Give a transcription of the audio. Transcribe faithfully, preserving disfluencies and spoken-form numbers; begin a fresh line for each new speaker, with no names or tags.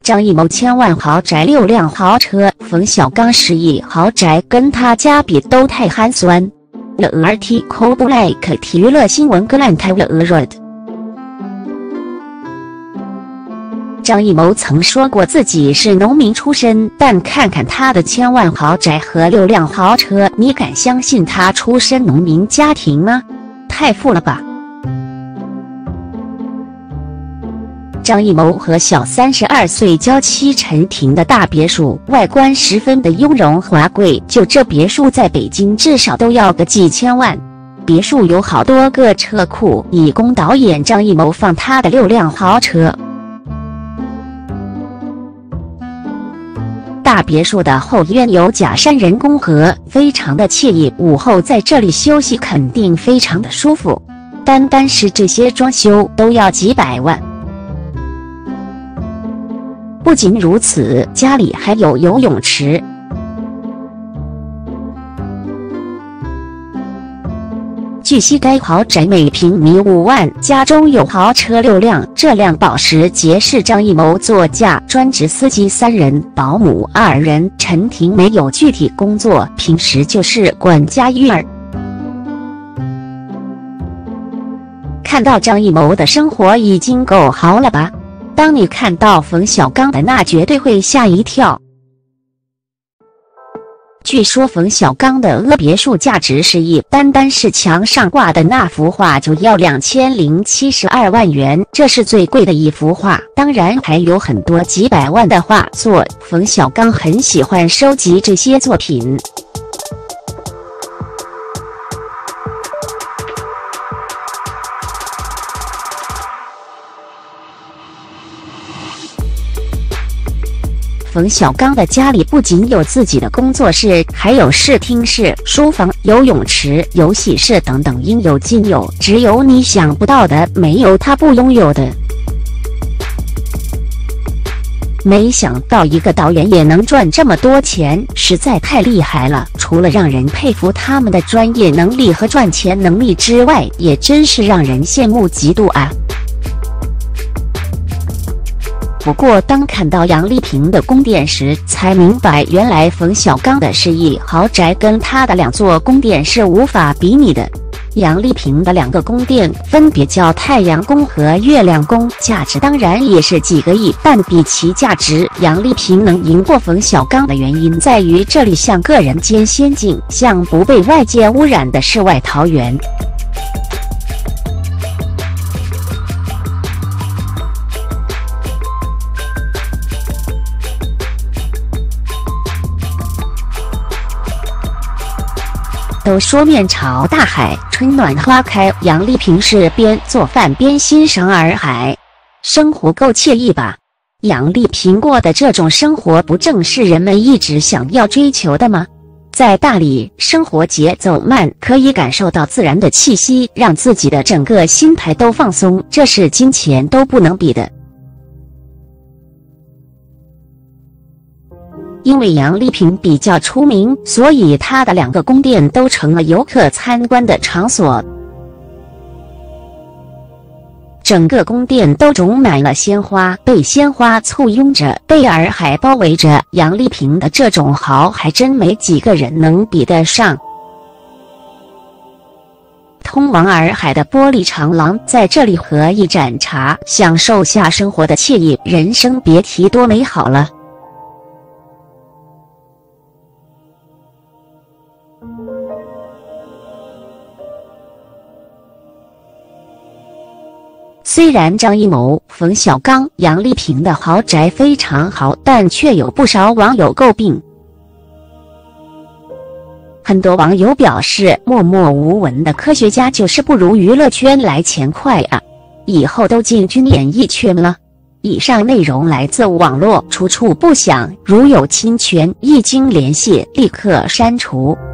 张艺谋千万豪宅六辆豪车，冯小刚十亿豪宅跟他家比都太寒酸。了 article like 体娱乐新闻格兰泰了 road。张艺谋曾说过自己是农民出身，但看看他的千万豪宅和六辆豪车，你敢相信他出身农民家庭吗？太富了吧！张艺谋和小三十二岁娇妻陈婷的大别墅，外观十分的雍容华贵，就这别墅在北京至少都要个几千万。别墅有好多个车库，以供导演张艺谋放他的六辆豪车。大别墅的后院有假山人工河，非常的惬意，午后在这里休息肯定非常的舒服。单单是这些装修都要几百万。不仅如此，家里还有游泳池。据悉，该豪宅每平米五万，家中有豪车六辆，这辆保时捷是张艺谋座驾，专职司机三人，保姆二人。陈婷没有具体工作，平时就是管家育儿。看到张艺谋的生活已经够豪了吧？当你看到冯小刚的，那绝对会吓一跳。据说冯小刚的阿别墅价值是亿，单单是墙上挂的那幅画就要两千零七十二万元，这是最贵的一幅画。当然还有很多几百万的画作，冯小刚很喜欢收集这些作品。冯小刚的家里不仅有自己的工作室，还有视听室、书房、游泳池、游戏室等等，应有尽有，只有你想不到的，没有他不拥有的。没想到一个导演也能赚这么多钱，实在太厉害了！除了让人佩服他们的专业能力和赚钱能力之外，也真是让人羡慕嫉妒啊！不过，当看到杨丽萍的宫殿时，才明白原来冯小刚的十亿豪宅跟他的两座宫殿是无法比拟的。杨丽萍的两个宫殿分别叫太阳宫和月亮宫，价值当然也是几个亿，但比其价值，杨丽萍能赢过冯小刚的原因在于这里像个人间仙境，像不被外界污染的世外桃源。都说面朝大海，春暖花开，杨丽萍是边做饭边欣赏洱海，生活够惬意吧？杨丽萍过的这种生活，不正是人们一直想要追求的吗？在大理，生活节奏慢，可以感受到自然的气息，让自己的整个心态都放松，这是金钱都不能比的。因为杨丽萍比较出名，所以她的两个宫殿都成了游客参观的场所。整个宫殿都种满了鲜花，被鲜花簇拥着，被洱海包围着。杨丽萍的这种豪，还真没几个人能比得上。通往洱海的玻璃长廊，在这里喝一盏茶，享受下生活的惬意，人生别提多美好了。虽然张艺谋、冯小刚、杨丽萍的豪宅非常豪，但却有不少网友诟病。很多网友表示，默默无闻的科学家就是不如娱乐圈来钱快啊！以后都进军演艺圈了。以上内容来自网络，出处不详，如有侵权，一经联系立刻删除。